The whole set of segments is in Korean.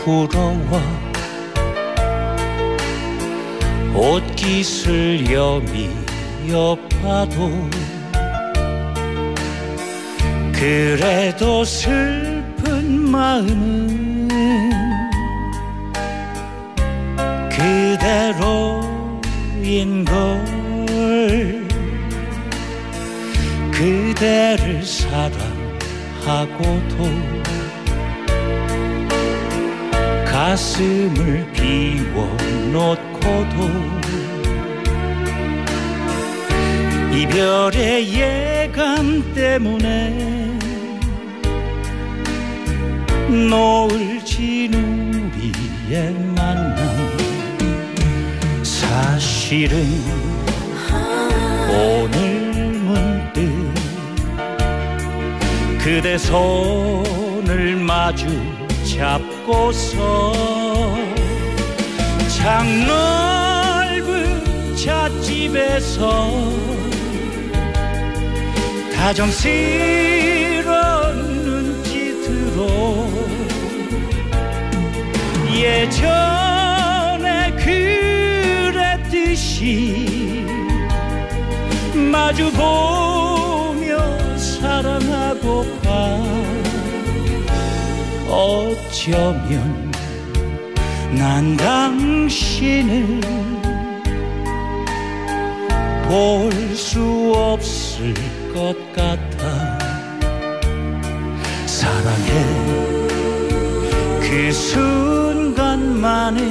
부러워 옷깃을 여미어 봐도 그래도 슬픈 마음은 그대로인걸. 그대를 사랑하고도 가슴을 비워놓고도 이별의 예감 때문에 노을 진 우리의 만남 사실은 오늘 문득 그대 손을 마주 잡고서 창넓은 찻집에서 다정스런 눈짓으로 예전에 그랬듯이 마주보며 사랑하고파 어쩌면 난 당신을 볼 수 없을 것 같아. 사랑해 그 순간만에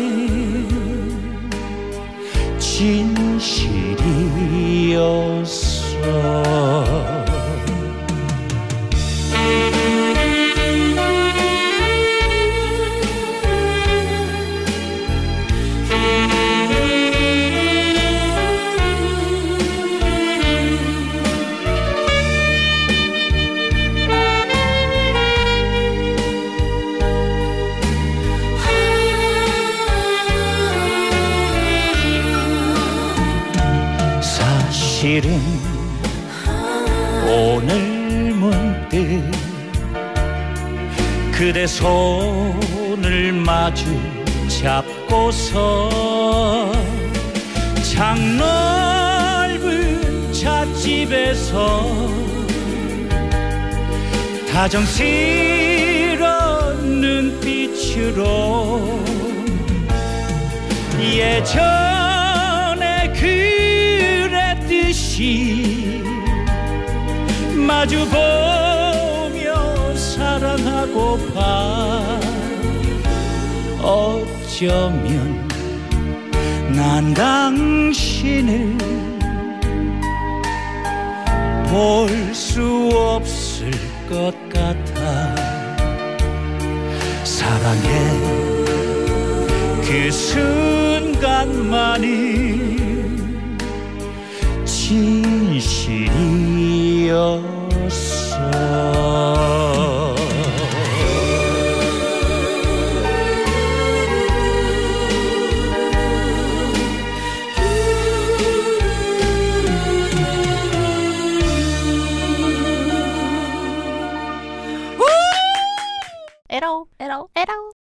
진실이었어. 사실은 오늘 문득 그대 손을 마주 잡고서 창넓은 찻집에서 다정스런 눈빛으로 예전에 그랬듯이 마주보며 사랑하고파 어쩌면 난 당신을 볼 수 없을 것 같아. 사랑해 그 순간만이 진실이었어. 에러 에러 에러